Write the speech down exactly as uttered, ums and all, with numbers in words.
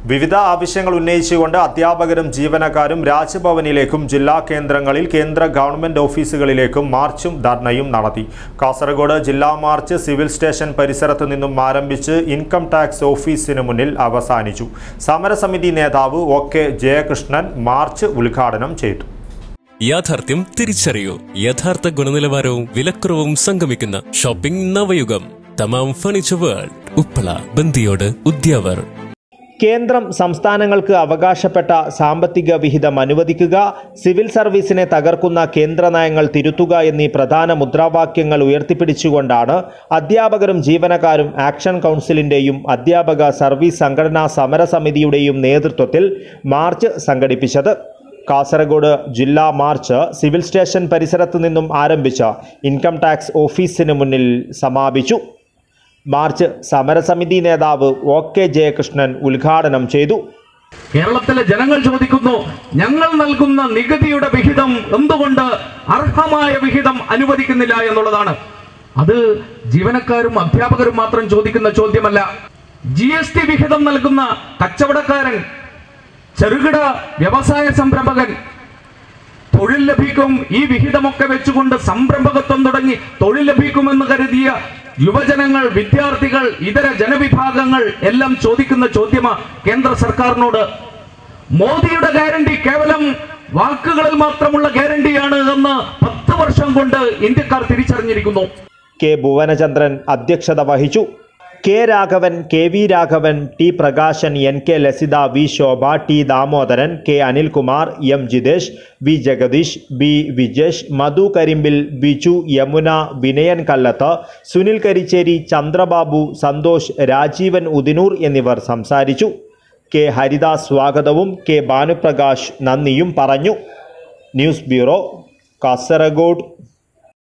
വിവിധ ആവശ്യങ്ങൾ ഉന്നയിച്ചുകൊണ്ട് അധ്യാപകരും ജീവനക്കാരും രാജ്ഭവനിലേക്കും ജില്ലാ കേന്ദ്രങ്ങളിൽ കേന്ദ്ര ഗവൺമെന്റ് ഓഫീസുകളിലേക്കും മാർച്ചും ധർണയും നടത്തി. കാസർഗോഡ് ജില്ലാ മാർച്ച് സിവിൽ സ്റ്റേഷൻ പരിസരത്ത് നിന്നും ആരംഭിച്ച് ഇൻകം ടാക്സ് ഓഫീസിന് മുന്നിൽ അവസാനിച്ചു. സമരസമിതി നേതാവ് ഒ കെ ജയകൃഷ്ണൻ മാർച്ച് ഉദ്ഘാടനം ചെയ്തു. യാഥാർത്ഥ്യം തിരിച്ചറിയൂ. യഥാർത്ഥ ഗുണനിലവാരവും വിലക്കുറവും സംഗമിക്കുന്ന ഷോപ്പിംഗ് നവയുഗം. Thamam furniture world, Uppala, Bandiyod, Udyavar. കേന്ദ്രം സംസ്ഥാനങ്ങൾക്ക് അവകാശപ്പെട്ട സാമ്പത്തിക വിഹിതം അനുവദിക്കുക, സിവിൽ സർവീസിനെ തകർക്കുന്ന കേന്ദ്ര നയങ്ങൾ തിരുത്തുക എന്നീ പ്രധാന മുദ്രാവാക്യങ്ങൾ ഉയർത്തിപ്പിടിച്ചുകൊണ്ടാണ് അധ്യാപകരും ജീവനക്കാരും ആക്ഷൻ കൗൺസിലിൻ്റെയും അധ്യാപക സർവീസ് സംഘടനാ സമരസമിതിയുടെയും നേതൃത്വത്തിൽ മാർച്ച് സംഘടിപ്പിച്ചത്. കാസർഗോഡ് ജില്ലാ മാർച്ച് സിവിൽ സ്റ്റേഷൻ പരിസരത്ത് നിന്നും ആരംഭിച്ച ഇൻകം ടാക്സ് ഓഫീസിന് മുന്നിൽ സമാപിച്ചു. മാർച്ച് സമരസമിതി നേതാവ് ഒ കെ ജയകൃഷ്ണൻ ഉദ്ഘാടനം ചെയ്തു. കേരളത്തിലെ ജനങ്ങൾ ചോദിക്കുന്നു, ഞങ്ങൾ നൽകുന്ന നികുതിയുടെ വിഹിതം എന്തുകൊണ്ട് അർഹമായ വിഹിതം അനുവദിക്കുന്നില്ല എന്നുള്ളതാണ്. അത് ജീവനക്കാരും അധ്യാപകരും മാത്രം ചോദിക്കുന്ന ചോദ്യമല്ല. ജി എസ് ടി വിഹിതം നൽകുന്ന കച്ചവടക്കാരൻ, ചെറുകിട വ്യവസായ സംരംഭകൻ തൊഴിൽ ലഭിക്കും, ഈ വിഹിതമൊക്കെ വെച്ചുകൊണ്ട് സംരംഭകത്വം തുടങ്ങി തൊഴിൽ ലഭിക്കുമെന്ന് കരുതിയ യുവജനങ്ങൾ, വിദ്യാർത്ഥികൾ, ഇതര ജനവിഭാഗങ്ങൾ എല്ലാം ചോദിക്കുന്ന ചോദ്യമാണ് കേന്ദ്ര സർക്കാരിനോട്. മോദിയുടെ ഗ്യാരണ്ടി കേവലം വാക്കുകളിൽ മാത്രമുള്ള ഗ്യാരണ്ടിയാണ് എന്ന് പത്ത് വർഷം കൊണ്ട് ഇന്ത്യക്കാർ തിരിച്ചറിഞ്ഞിരിക്കുന്നു. കെ ഭുവനചന്ദ്രൻ അധ്യക്ഷത വഹിച്ചു. K Raghavan, K V Raghavan, T Prakashan, N K Lasitha, V Shobha, T Damodaran, K Anilkumar, M Jithesh, V Jagadeesh, B Vijesh, Madhu Karimbil, Biju, Yamuna, Vinayan Kallath, Sunil Karicheri, Chandrababu, Santhosh, Rajeevan Udinur എന്നിവർ സംസാരിച്ചു. കെ ഹരിദാസ് സ്വാഗതവും കെ ഭാനുപ്രകാശ് നന്ദിയും പറഞ്ഞു. News bureau, Kasaragod.